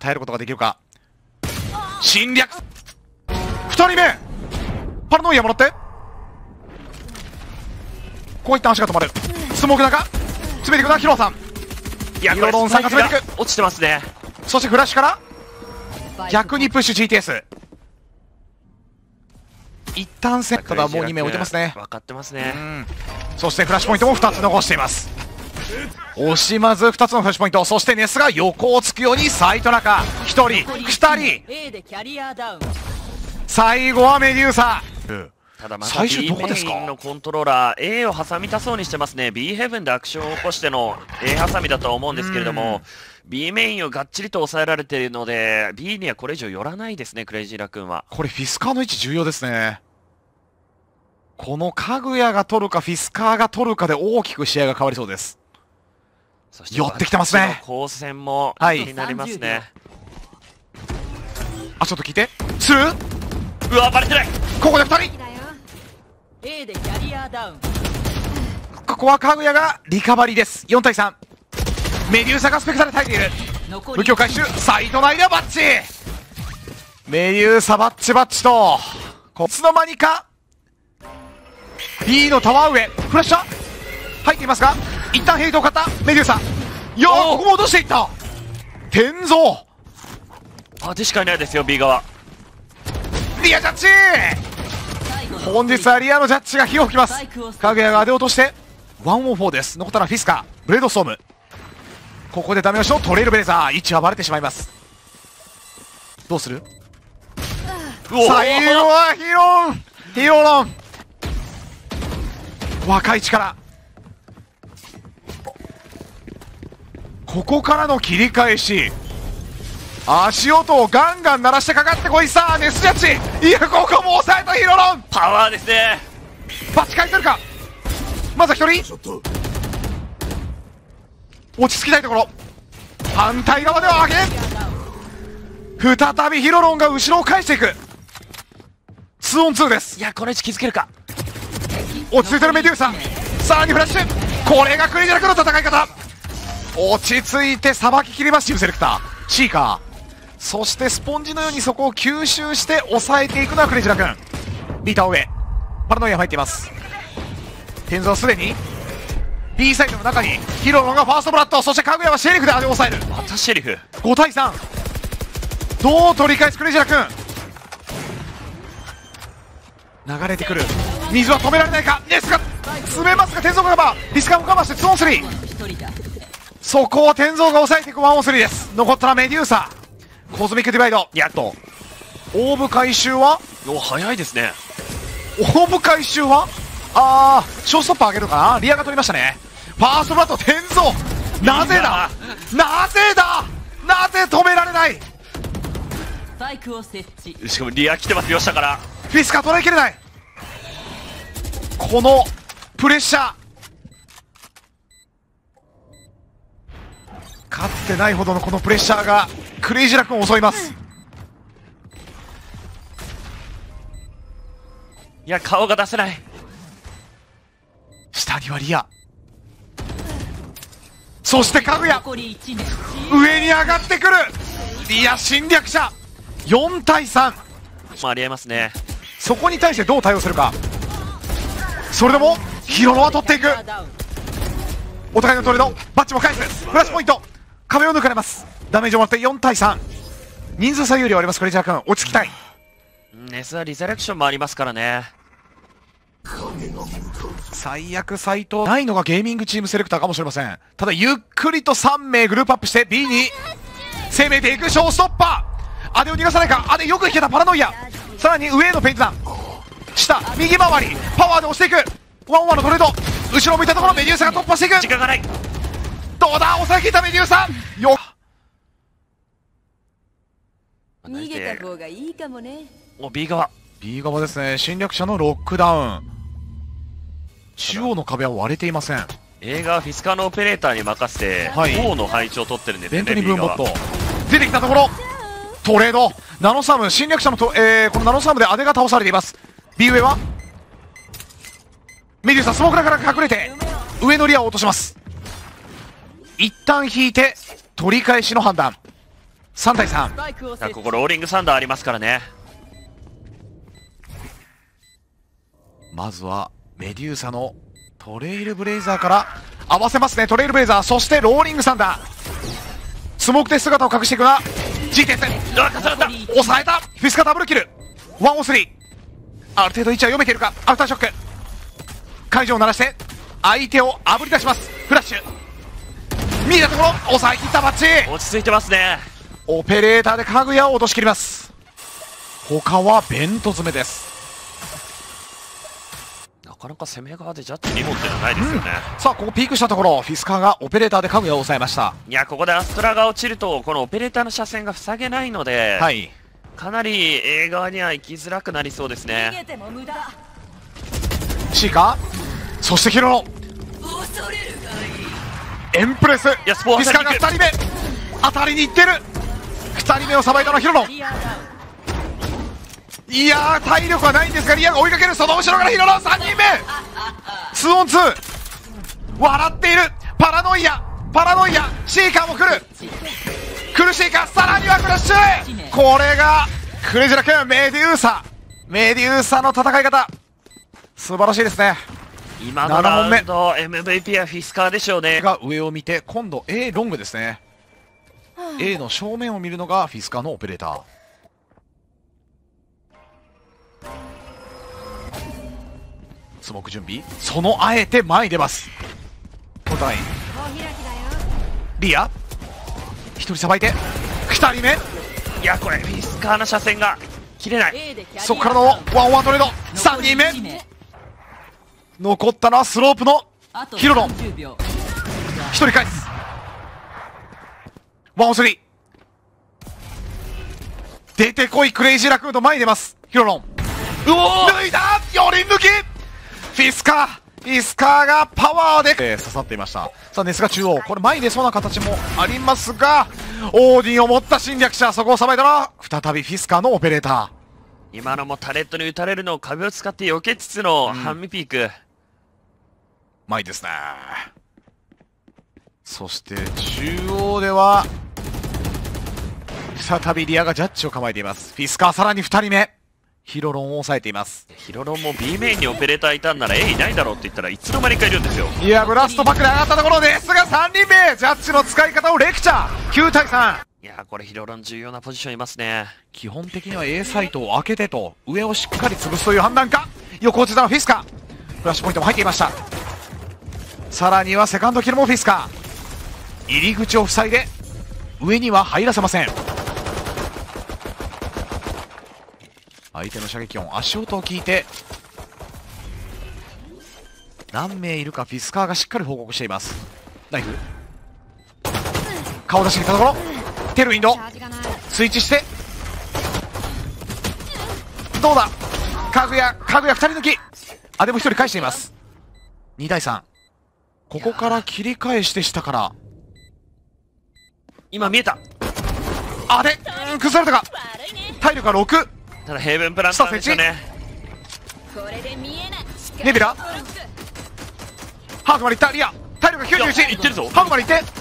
耐えることができるか。侵略2人目パラノイアもらって、こういった足が止まる。スモーク中詰めていくなヒロさん。 いや、 ヒロロンさんが詰めていく。 落ちてますね。 そしてフラッシュから逆にプッシュ GTS。一旦セットがもう2名置いてますね。 分かってますね。 そしてフラッシュポイントも2つ残しています。惜しまず2つのフラッシュポイント。そしてネスが横をつくようにサイト中1人2人、最後はメデューサ。 ただまた最終 B どこですか。 メインのコントローラー A を挟みたそうにしてますね。 B ヘブンでアクションを起こしての A 挟みだとは思うんですけれども、B メインをがっちりと抑えられているので B にはこれ以上寄らないですね、クレイジーラクーンは。 これフィスカーの位置重要ですね。このかぐやが取るかフィスカーが取るかで大きく試合が変わりそうです。 そして寄ってきてますね。 交戦も気になりますね。 あ、ちょっと聞いてスルー。 うわ、バレてない。 ここで2人。ここはかぐやがリカバリーです。4対3。メデューサがスペクタル耐えている。武器を回収。サイト内ではバッチ。メデューサバッチバッチといつの間にか B のタワー上フラッシュ入っていますが、一旦ヘイトを買ったメデューサ。よー、ここも落としていった。天蔵でしかいないですよ B 側。 リアジャッジ。本日はリアのジャッジが火を吹きます。かぐやが当て落として104です。残ったのはフィスカー、ブレードストーム。ここでダメ押しのトレイルブレザー。位置はバレてしまいます。どうする。最後はヒロロン若い力。ここからの切り返し、足音をガンガン鳴らしてかかってこい。さあネスジャッジ。いや、ここも抑えたヒロロン。 パワーですね。 バチ返せるか。まずは1人落ち着きたいところ。反対側では上げ、再びヒロロンが後ろを返していく。 2on2 です。 いや、この位置気づけるか。 落ち着いてるメデューサ。さらにフラッシュ。これがクレイジーラクの戦い方。落ち着いてさばききります。チームセレクターシーカー。そしてスポンジのようにそこを吸収して抑えていくのはクレイジーラ君。ビーター上パラノイア入っています。天蔵はすでに B サイドの中にヒロロンがファーストブラッド。そしてかぐやはシェリフで味を抑える。 またシェリフ。 5対3。どう取り返すクレイジーラ君。流れてくる水は止められないか。ネスが詰めますが天蔵がカバー。リスカもカバーして 2on3。そこを天蔵が抑えていく 1on3 です。残ったらメデューサ。コズミックディバイド。やっとオーブ回収は早いですね。 オーブ回収はショーストッパー上げるかな。リアが取りましたね。ファーストブラッド天蔵。なぜだなぜ止められない。 しかもリア来てますよ下から。 フィスカ捉えきれない。このプレッシャー、かつてないほどのこのプレッシャーがクレイジーラ君を襲います。 いや、顔が出せない。 下にはリア、そしてかぐや上に上がってくる。リア侵略者。4対3。 ありえますね。 そこに対してどう対応するか。それでもヒロロは取っていく。お互いのトレード。バッチも返す。プラスポイント。壁を抜かれます。ダメージをもらって4対3。人数差有利はあります。クレイジャー君落ち着きたい。 ネスはリザレクションもありますからね。 最悪サイトないのがゲーミングチームセレクターかもしれません。ただゆっくりと3名グループアップして B に攻めていく。ショーストッパー。アデを逃がさないか。アデよく引けたパラノイア。さらに上へのペイント弾。下右回りパワーで押していく。1-1のトレード。後ろを向いたところメデューサが突破していく。 時間がない。 どうだ抑え切ったメデューサ。よ逃げた方がいいかもね。 もう B 側 B 側ですね。侵略者のロックダウン。中央の壁は割れていません。 映画はフィスカーのオペレーターに任せて、 はい、 王の配置を取ってるんですベよね。 ントにブーンボット出てきたところトレード。ナノサム侵略者のこのナノサムでアデが倒されています。 B 上はメデューサスモークラから隠れて上のリアを落とします。一旦引いて取り返しの判断。 3対3。 スパイクを設置。 ここローリングサンダーありますからね。 まずはメデューサのトレイルブレイザーから合わせますね。トレイルブレイザー、そしてローリングサンダー、スモークで姿を隠していくが G 鉄線抑えた。フィスカダブルキル、103。ある程度位置は読めているか。アフターショック、会場を鳴らして相手をあぶり出します。フラッシュ見えたところ抑え切った。バッチ落ち着いてますね。 オペレーターでかぐやを落とし切ります。他はベント詰めです。 なかなか攻め側でジャッジ2本っていうのはないですよね。 さあここピークしたところ、フィスカーがオペレーターでかぐやを抑えました。 いや、ここでアストラが落ちるとこのオペレーターの車線が塞げないので、 はい、 かなり A 側には行きづらくなりそうです逃ね。 げても無駄。 シーカー、そしてヒロロ恐れるがエンプレス、フやスポーィスカーが2人目当たりにいってる。2人目をさばいたのはヒロロ。 いい。リアダウン。 いやー体力はないんですがリアが追いかける。その後ろからヒロロ3人目 2on2 笑っている。パラノイアシーカーも来る。苦しいか。さらにはクラッシュ。これがクレジラ君、メデューサの戦い方素晴らしいですね。 今のラウンド MVP はフィスカーでしょうね。 が上を見て今度 A ロングですね。A の正面を見るのがフィスカーのオペレーター。スモーク準備、そのあえて前に出ます。お互いお開きだよ。 リア1人さばいて2人目、 いや、これフィスカーの車線が切れない。 A でキャリアそこからのワンワントレード。3人目残ったのはスロープのヒロロン。1人返す。103出てこい。クレイジーラクーンと前に出ます。ヒロロン脱いだ。4人抜き。フィスカーがパワーで、刺さっていました。さあネスが中央、これ前に出そうな形もありますが、オーディンを持った侵略者、そこをさばいたのは再びフィスカーのオペレーター。 今のもタレットに打たれるのを壁を使って避けつつの半身ピーク、 前ですね。そして中央では再びリアがジャッジを構えています。フィスカーさらに2人目、ヒロロンを抑えています。 ヒロロンも B メインにオペレーターいたんなら A いないだろうって言ったらいつの間にかいるんですよ。 いやブラストバックで上がったところですが3人目、ジャッジの使い方をレクチャー。9対3。 いや、これヒロロン重要なポジションいますね。 基本的には A サイトを開けてと上をしっかり潰すという判断か。横落ちたのフィスカー、フラッシュポイントも入っていました。さらにはセカンドキルもフィスカー、入り口を塞いで上には入らせません。相手の射撃音、足音を聞いて何名いるかフィスカーがしっかり報告しています。ナイフ顔出してきたところ、テルウィンドチャージがない。 スイッチしてどうだ。かぐや2人抜き。あでも1人返しています。2対3。ここから切り返して下から、 今見えた。 あで崩されたか。体力が6。 ただヘイブンプランターですよね。 これで見えない。 ネビラハーフまでいった。リア体力が91。 いってるぞ。 ハーフまでいって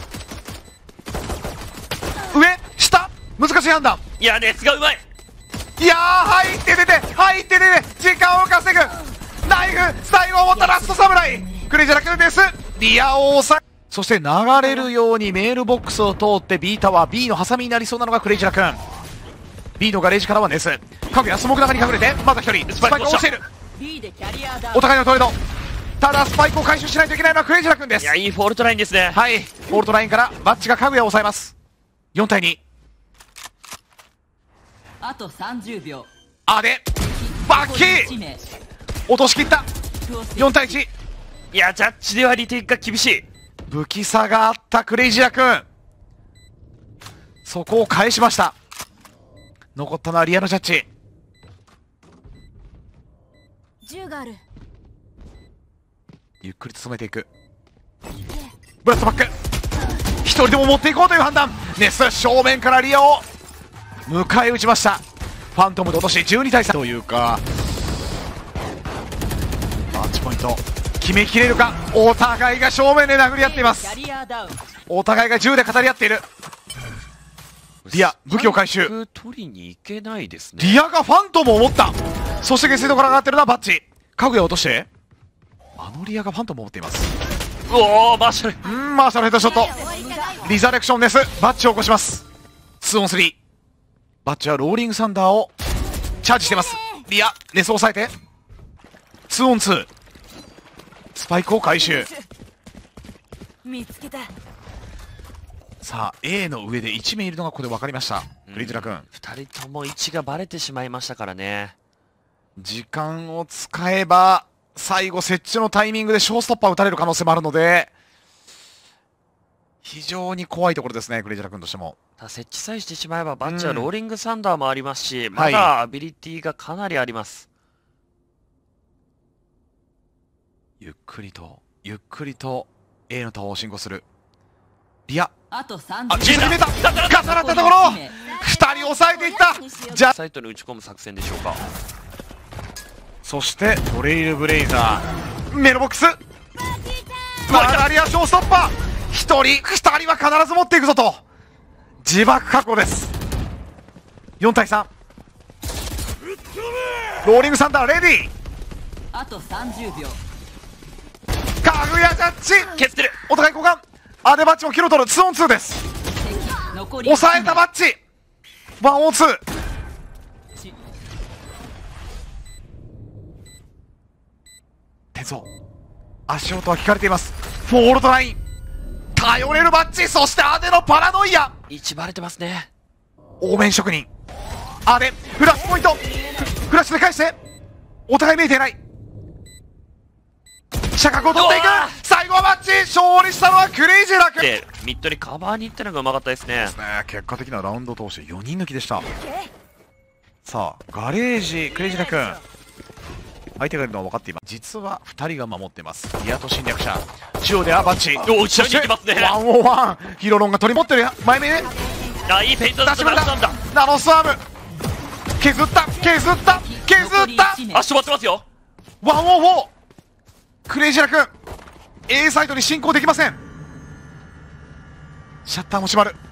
上下難しい判断。 いや、ネスがうまい。 いやー入って出て時間を稼ぐ。ナイフ最後を持ったラストサムライ、クレイジャラクンです。リアを抑え、そして流れるようにメールボックスを通って B タワー、 B のハサミになりそうなのがクレイジャラクン。 B のガレージからはネス、かぐやスモーク中に隠れてまた1人スパイクを押している。 B でキャリアダウン。 お互いのトレード、ただスパイクを回収しないといけないのはクレイジャラクンです。 いや、いいフォールトラインですね。 はい、フォールトラインからバッチがかぐやを抑えます。4対2。 あと30秒。 あでバッキー落としきった。4対1。 いや、ジャッジではリテイクが厳しい。 武器差があったクレイジア君、そこを返しました。残ったのはリアのジャッジ。 銃がある。 ゆっくりと進めていく。ブラストバック一人でも持っていこうという判断。ネス正面からリアを迎え撃ちました。ファントムで落とし12対3というか、マッチポイント決めきれるか。お互いが正面で殴り合っています。 キャリアダウン。 お互いが銃で語り合っている。 リア武器を回収。 取りに行けないですね。 リアがファントムを持った。そして下水道から上がってるのはバッチ。家具を落として、あのリアがファントムを持っています。 うおー、マーシャル。 マーシャルヘッドショット。リザレクションです。バッチを起こします。2on3。バッチはローリングサンダーをチャージしてます。リアネスを抑えて 2on2。 スパイクを回収。 見つけた。 さあ A の上で1名いるのがここで分かりました。クリズラ君、 2人とも位置がバレてしまいましたからね。 時間を使えば最後設置のタイミングでショーストッパー打たれる可能性もあるので、非常に怖いところですね、クレイジラ君としても。 ただ設置さえしてしまえばバッチはローリングサンダーもありますし、まだアビリティがかなりあります。 ゆっくりとゆっくりと A のタワーを進行するリア。 あと30 あ、実際見えた。重なったところ2人抑えていった。じゃサイトに打ち込む作戦でしょうか。 そしてトレイルブレイザーメロボックスマラリアショーストッパー。1人2人は必ず持っていくぞと自爆確保です。4対3。ローリングサンダーレディー。 あと30秒。 かぐやジャッジ削ってる。 お互い交換。アデバッチもキロ取る 2on2 です。 残り抑えたバッチ 1on2。テゾ足音は聞かれています。フォールドライン頼れるバッチ。そしてアデのパラノイア。 位置バレてますね。 オーメン職人アデフラッシュポイント。フラッシュで返してお互い見えていない。射角を取っていく。最後はバッチ。勝利したのはクレイジーラックでミッドにカバーに行ったのがうまかったですね。 結果的なラウンド通して4人抜きでした。さあガレージクレイジーラ君相手がいるのは分かっています。実は2人が守っています。リアと侵略者中央ではバッチ。 お後ろに行きますね。 1on1 ヒロロンが取り持ってる。前目であ、いいフェイントだった。 ナノスワーム削った削った削った足止まってますよ。 1on4。クレイジーラ君 A サイドに進行できません。シャッターも閉まる。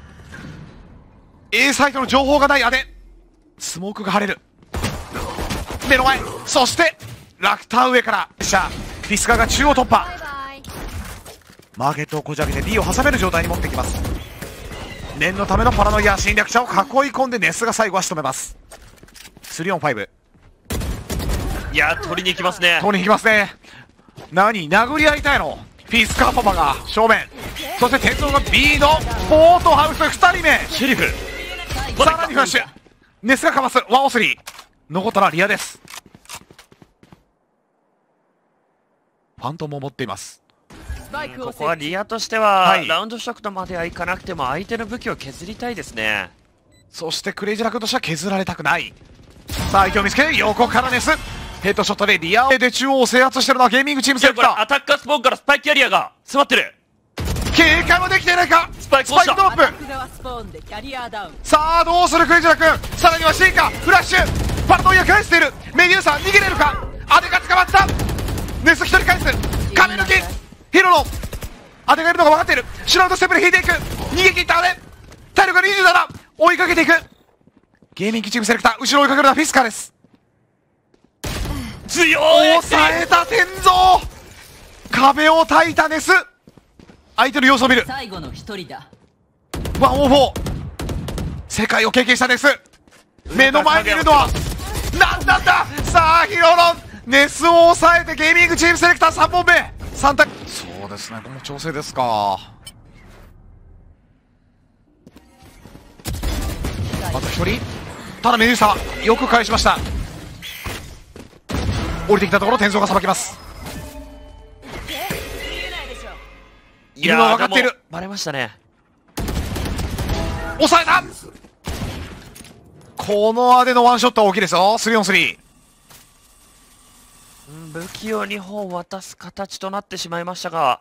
A サイドの情報がないアデ。スモークが晴れる。目の前。そしてラクター上からフィスカーが中央突破。マーケットをこじ開けて D を挟める状態に持ってきます。念のためのパラノイア侵略者を囲い込んでネスが最後は仕留めます。 3on5。 いや取りに行きますね。 取りに行きますね。何殴り合いたいの。フィスカーパパが正面。そして天皇が B のポートハウス2人目シェリフ。 さらにフラッシュネスがかます。1on3。残ったのはリアです。ファントムを持っています。 ここはリアとしては、 はいラウンドショックとまではいかなくても相手の武器を削りたいですね。 そしてクレイジーラ君としては削られたくない。さあ相手を見つけ横からネスヘッドショットでリアで中央を制圧してるのはゲーミングチームセレクター。 アタッカースポーンからスパイクキャリアが詰まってる。 警戒もできていないか。 スパイクドロップ。 スポーンでキャリアダウン。 さあどうするクレイジーラ君。さらにはシーカーフラッシュパラノイア返している。メデューサ逃げれるか。アデが捕まった。ネス1人返す。壁抜きヒロロアデがいるのが分かっている。シュラウドステップで引いていく。逃げ切ったアデ。体力が27。追いかけていく。ゲーミングチームセレクター後ろ追いかけるのはフィスカーです。 強い。 抑えた天蔵。壁を焚いたネス。相手の様子を見る。 最後の一人だ。 1on4。世界を経験したネス。目の前にいるのは何なんだ。さあヒロロンネスを抑えてゲーミングチームセレクター3本目3対。そうですね、この調整ですか。また1人。ただメデューサよく返しました。降りてきたところ天蔵がさばきます。いるのは分かっている。 バレましたね。 抑えた。このアデのワンショットは大きいですよ。 3on3。 武器を2本渡す形となってしまいましたが、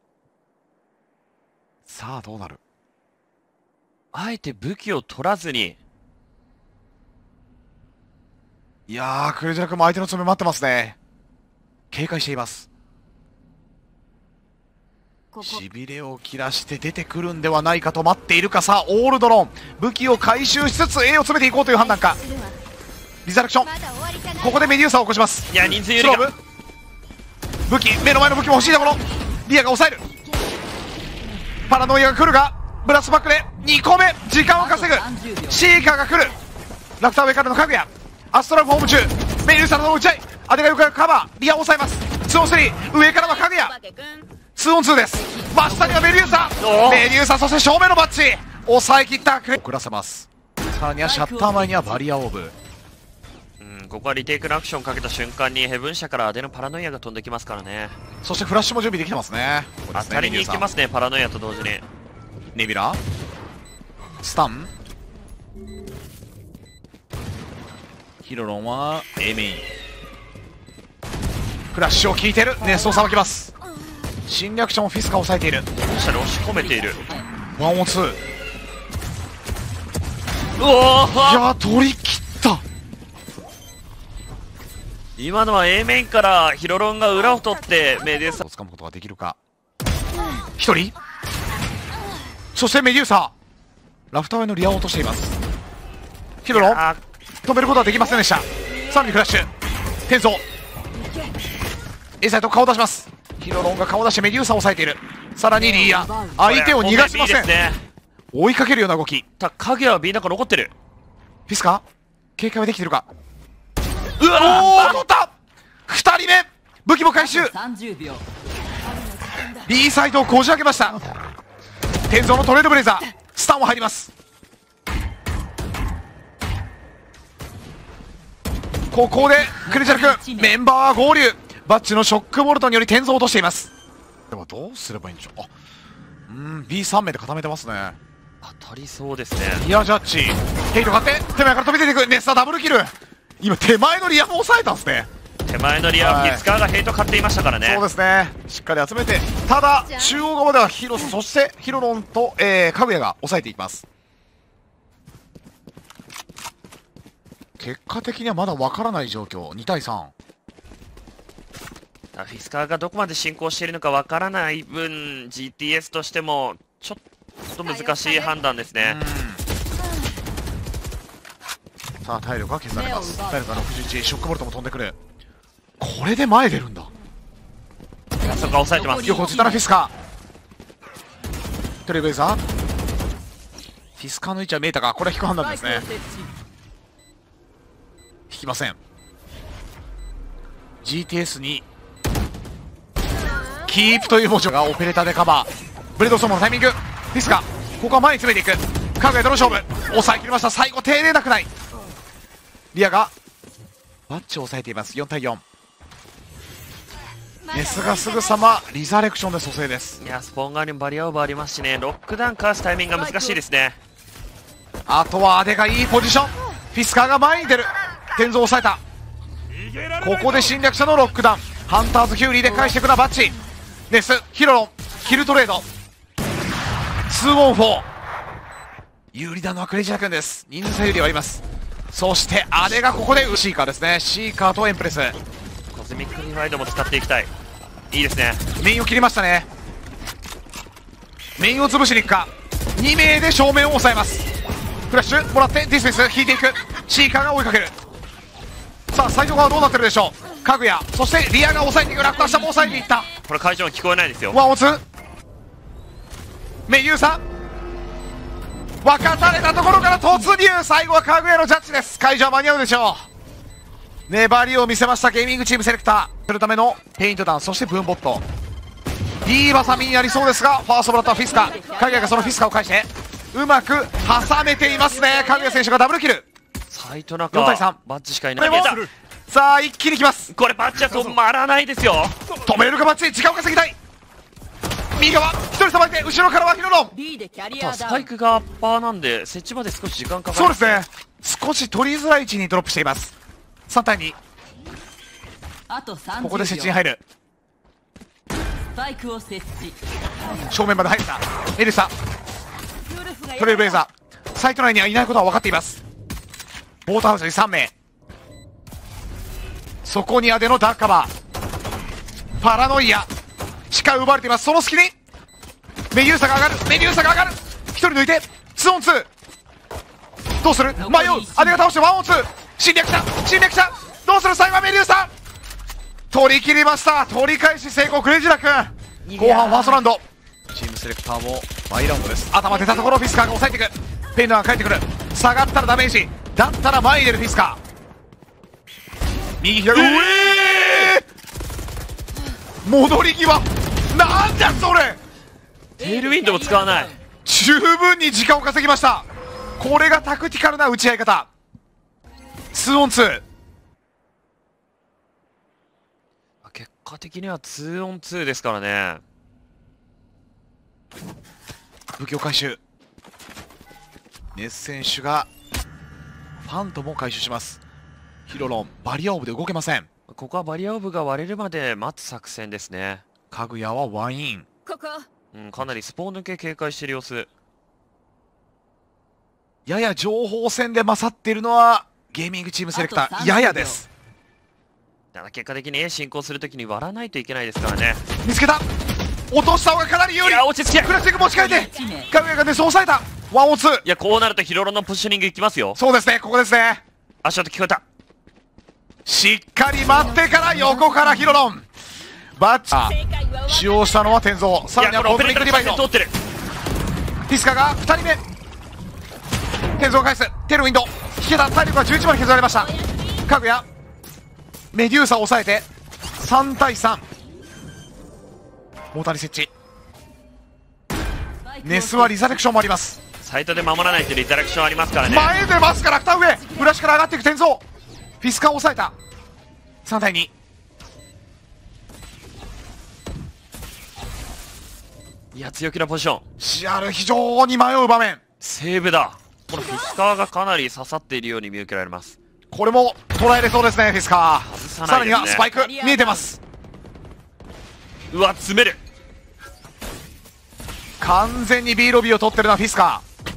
さあどうなる。 あえて武器を取らずに。 いやークレイジーラ君も相手の爪待ってますね。警戒しています。 しびれを切らして出てくるんではないかと待っているか。さあオールドローン武器を回収しつつ A を詰めていこうという判断か。リザレクションここでメデューサを起こします。 いや人数有利か。 武器目の前の武器も欲しいところ。リアが抑える。パラノイアが来るがブラスバックで2個目時間を稼ぐ。シーカーが来る。ラフター上からの家具やアストラルフォーム中メデューサの打ち合い。アデがよくカバー。リアを抑えます。2-on-3 上からは家具や 2-on-2 です。真下にはメデューサ。メデューサそして正面のバッチ抑え切ったクレ遅らせます。さらにはシャッター前にはバリアオーブ。 ここはリテイクのアクションかけた瞬間にヘブン社からアデのパラノイアが飛んできますからね。 そしてフラッシュも準備できてますね。 当たりに行きますね、パラノイアと同時に。 ネビュラスタンヒロロンは A メイン。フラッシュを効いてる。ネストをさばきます。侵略者もフィスカを抑えている。 本社に押し込めている。 1-on-2。 うおー、 いや取り切った。 今のは A メインからヒロロンが裏を取ってメデューサを掴むことができるか。1人そしてメデューサラフターへのリアを落としています。ヒロロン止めることはできませんでした。さらにフラッシュ転送 A サイト顔を出します。ヒロロンが顔を出してメデューサを抑えている。さらにリア相手を逃がしません。追いかけるような動き。 影は B の中残ってる。 フィスカ警戒はできてるか。うわお取った。2人目武器も回収。 B サイトをこじ開けました。天井のトレードブレイザースタンも入ります。ここでクレジャル君メンバー合流。バッチのショックボルトにより天井を落としています。でもどうすればいいんでしょう。B3 名で固めてますね。 当たりそうですね。 リアジャッジヘイト買って手前から飛び出ていく。ネスタダブルキル。今手前のリアも抑えたんですね。 手前のリアはフィスカーがヘイト買っていましたからね。 そうですねしっかり集めて。ただ中央側ではヒロスそしてヒロロンと、カグヤが抑えていきます。結果的にはまだわからない状況。2対3。 フィスカーがどこまで進行しているのかわからない分 GTS としてもちょっと難しい判断ですね。 さあ体力が削られます。体力が61。ショックボルトも飛んでくる。これで前出るんだ。 そこは抑えてます。 横ついたらフィスカトレベーザーフィスカの位置は見えたか。これは引く判断ですね。引きません。 GTS にキープという文字がオペレーターでカバー。ブレードソーモのタイミング。フィスカここは前に詰めていく。カグヤとの勝負抑えきりました。最後丁寧なくない。リアがバッチを抑えています。4対4。ネスがすぐさまリザレクションで蘇生です。 いやスポーン側にもバリアオーバーありますしね。ロックダウンかわすタイミングが難しいですね。 あとはアデがいいポジション。フィスカーが前に出る。天井を抑えた。ここで侵略者のロックダウン。ハンターズヒューリーで返していくのはバッチ。ネスヒロロンキルトレード 2-on-4。 有利なのはクレイジャー君です。人数有利はあります。そしてアデがここでシーカーですね。シーカーとエンプレス。 コズミックリワイドも使っていきたい。いいですね。 メインを切りましたね。メインを潰しに行くか。2名で正面を抑えます。フラッシュもらってディスペース引いていく。シーカーが追いかける。さあサイド側どうなってるでしょう。カグヤそしてリアが抑えていく。ラクター下も抑えていった。 これ会場も聞こえないですよ。 1-on-2 メデューサ分かたれたところから突入。最後はカグヤのジャッジです。会場は間に合うでしょう。粘りを見せましたゲーミングチームセレクター。するためのペイントダウンそしてブーンボット。いいバサミになりそうですがファーストブラッドはフィスカ。カグヤがそのフィスカを返してうまく挟めていますね。カグヤ選手がダブルキル。 サイト中 4対3。 バッチしかいない。 さあ一気にきます。 これバッチは止まらないですよ。 止めれるかバッチ。時間を稼ぎたい。右側1人さばいて後ろからはヒロロン。 B でキャリあとはアダウン。 スパイクがアッパーなんで設置まで少し時間かかる。 そうですね少し取りづらい位置にドロップしています。3対2。 あと30秒。 ここで設置に入る。 スパイクを設置。 正面まで入ったエルサトレイルブレイザー。サイト内にはいないことは分かっています。ボートハウスに3名。そこにアデのダークカバー。パラノイアしか奪われています。その隙にメデューサが上がる、メデューサが上がる。1人抜いて 2on2。 どうする、迷う。アデが倒して 1on2。 侵略者、侵略者、どうする。最後はメデューサ取り切りました。取り返し成功、クレイジラ君。後半ファーストラウンド。チームセレクターもマイラウンドです。頭出たところフィスカーが抑えていく。ペンダーが帰ってくる。下がったらダメージだったら前に出るフィスカー。右左、戻り際、なんだそれ。 テールウィンドも使わない。 十分に時間を稼ぎました。これがタクティカルな打ち合い方。 2on2。 結果的には 2on2 ですからね。 武器を回収。ネス選手がファントムを回収します。ヒロロンバリアオブで動けません。 ここはバリアオブが割れるまで待つ作戦ですね。 かぐやはワイン。 かなりスポーン抜け警戒している様子。 やや情報戦で勝っているのはゲーミングチームセレクターややです。 ただ結果的に進行するときに割らないといけないですからね。 見つけた。落とした方がかなり有利。 いや落ち着け。 クラシック持ち替えてかぐやがネスを抑えた。1on2。 いやこうなるとヒロロのポジショニングいきますよ。 そうですね、ここですね。 足音聞こえた。 しっかり待ってから横からヒロロンバッチ使用したのは天蔵。さらにはコンプリートリバイド。 通ってる。 フィスカが2人目。天蔵を返す。テールウィンド引けた。体力が11まで削られました。かぐやメデューサを抑えて3対3。大谷設置。ネスはリザレクションもあります。 サイトで守らないとリザレクションありますからね。 前出ますから2上。フラッシュから上がっていく天蔵。フィスカを抑えた。3対2。 いや強気なポジション。 シアル非常に迷う場面。 セーブだ。このフィスカーがかなり刺さっているように見受けられます。 これも捉えれそうですね。フィスカーささらにはスパイク見えてます。 うわ詰める。 完全に B ロビーを取ってるのはフィスカー。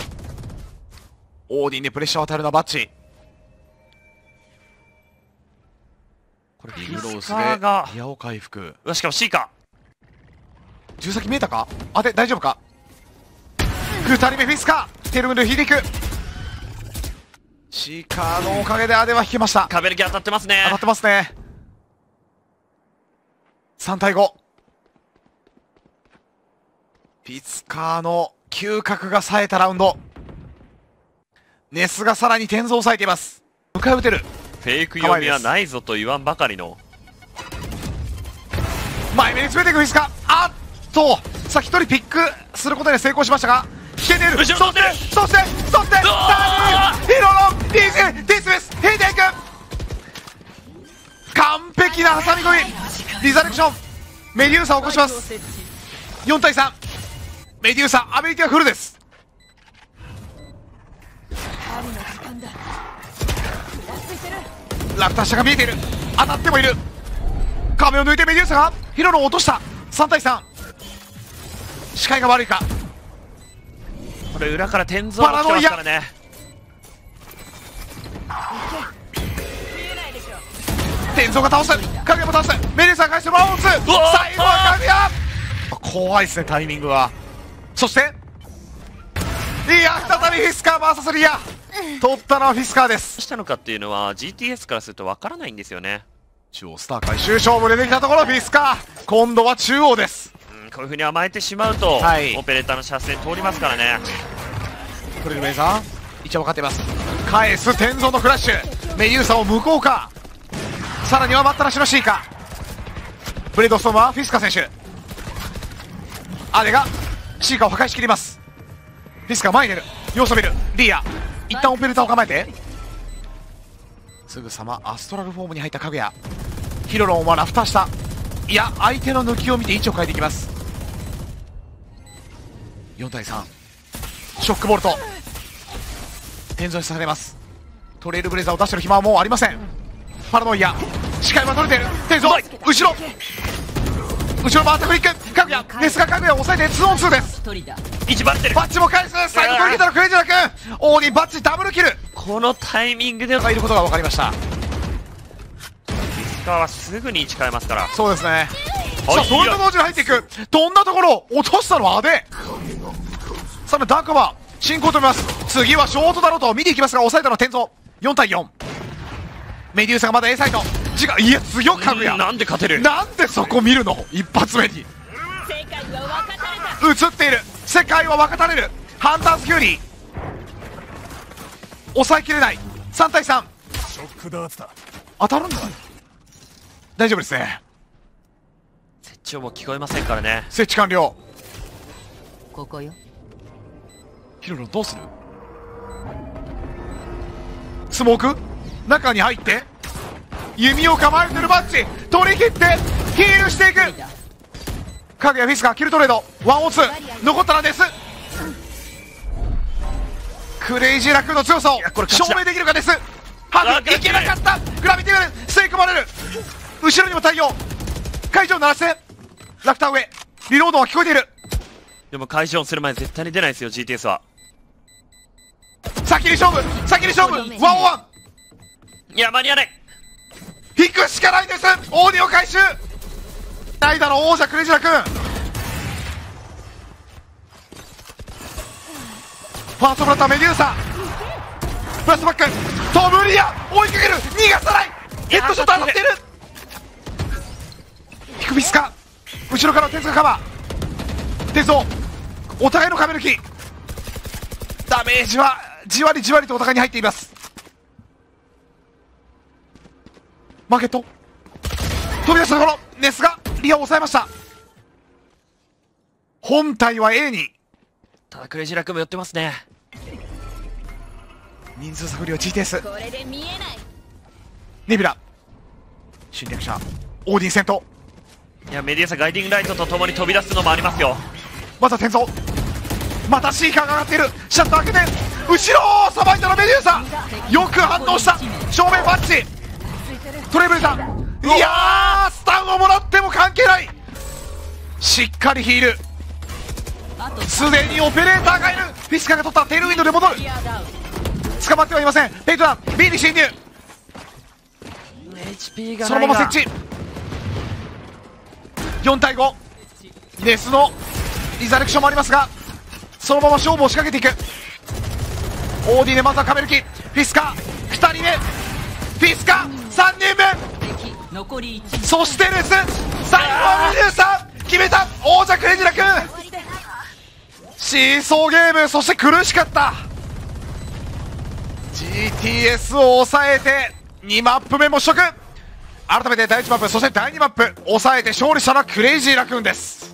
オーディンでプレッシャーを与えるのはバッチ。 これビグロースでギアを回復。 うわしかも C か。 銃先見えたか。あで大丈夫か。2人目フィスカー。テールウィンド引いていく。シーカーのおかげでアデは引けました。 壁抜き当たってますね。 当たってますね。3対5。フィスカーの嗅覚が冴えたラウンド。ネスがさらに点数を抑えています。迎え撃てる。 フェイク読みはないぞと言わんばかりの。 前目に詰めていくフィスカー。あっとさあ1人ピックすることに成功しましたが引けている。 後ろ取ってる。 そしてさあヒロロン DJ ディスメスヘイテイク。完璧な挟み込み。リザレクションメデューサを起こします。4対3。メデューサアメリカフルです。ラプター下が見えている。当たってもいる。壁を抜いてメデューサがヒロロンを落とした。3対3。視界が悪いか。 これ裏から天井が来てますからね。 天井が倒す。影も倒す。メデューサが返して1on2。最後は影や怖いですねタイミングは。そしていや再びフィスカー VS リア。取ったのはフィスカーです。 どうしたのかっていうのは GTS からするとわからないんですよね。 中央スター回収勝負でできたところフィスカー今度は中央です。 こういう風に甘えてしまうと、 はい、 オペレーターの射線通りますからね。 トレルメイさん一応分かっています。返す天蔵のフラッシュ。メユーサを向こうか。さらには待ったなしの C か。ブレードストームはフィスカ選手。アデが C カを破壊しきります。フィスカ前に出る。様子を見る。リア一旦オペレーターを構えてすぐさまアストラルフォームに入ったかぐや。ヒロロンはラフター下。いや相手の抜きを見て位置を変えていきます。4対3。ショックボルト天井にされます。トレイルブレザーを出してる暇はもうありません。パラノイア視界は取れている。天井後ろ回ったフリック。かぐやネスがかぐやを抑えて 2on2 です。 1番ってる。 バッチも返す。最後取り切ったのクレイジーラ君。オーディンバッチダブルキル。 このタイミングでいることが分かりました。 フィスカーはすぐに位置変えますから。 そうですね。 さあそれと同時に入っていく。どんなところ落としたのはアデ。さあダークバー進行止めます。次はショートだろうと見ていきますが、抑えたのは天蔵。4対4。メデューサがまだ A サイド。いや強かぐや。 なんで勝てる。 なんでそこ見るの。一発目に映っている。世界は分かたれる。ハンターズキュウリー抑えきれない。3対3。当たるんだ。大丈夫ですね。 設置音も聞こえませんからね。 設置完了。 ここよ。 ヒロロどうする。スモーク中に入って弓を構えてるバッチ取り切ってヒールしていく。かぐやフィスカキルトレード 1on2 残ったらです。クレイジーラクーンの強さを証明できるかです。ハグいけなかった。グラビティウェル吸い込まれる。後ろにも対応。会場鳴らしてラフター上リロードは聞こえている。 でも会場する前絶対に出ないですよ GTS は。 先に勝負1on1。 いや間に合わない。 引くしかないです。オーディオ回収ないだろ王者クレイジーラクーン。ファーストブラッターメデューサプラスバックトムリア追いかける。逃がさない。ヘッドショット当たっている。ヒクビスカ後ろから天才カバー。天蔵お互いの壁抜き。ダメージはじわりじわりとお互いに入っています。マーケット飛び出したところネスがリアを抑えました。本体は A に。 ただクレイジーラクーンも寄ってますね。 人数差不良 GTS ネビュラ侵略者オーディン戦闘。 いやメディアサガイディングライトとともに飛び出すのもありますよ。 また天蔵またシーカーが上がっている。シャッター開けて後ろをさばいたのメデューサよく反応した。正面バッチトレブレター。いやースタンをもらっても関係ない。しっかりヒール。すでにオペレーターがいる。フィスカが取ったテールウィンドで戻る。捕まってはいません。ペイトダウン B に侵入。 HP がそのまま設置。4対5。ネスのリザレクションもありますがそのまま勝負を仕掛けていく。オーディでまずは壁抜き。フィスカ2人目。フィスカ3人目。 残り1。 そしてレス最後は23決めた王者クレイジーラクーン。シーソーゲームそして苦しかった。 GTS を抑えて2マップ目も取得。改めて第1マップそして第2マップ抑えて勝利したのはクレイジーラクーンです。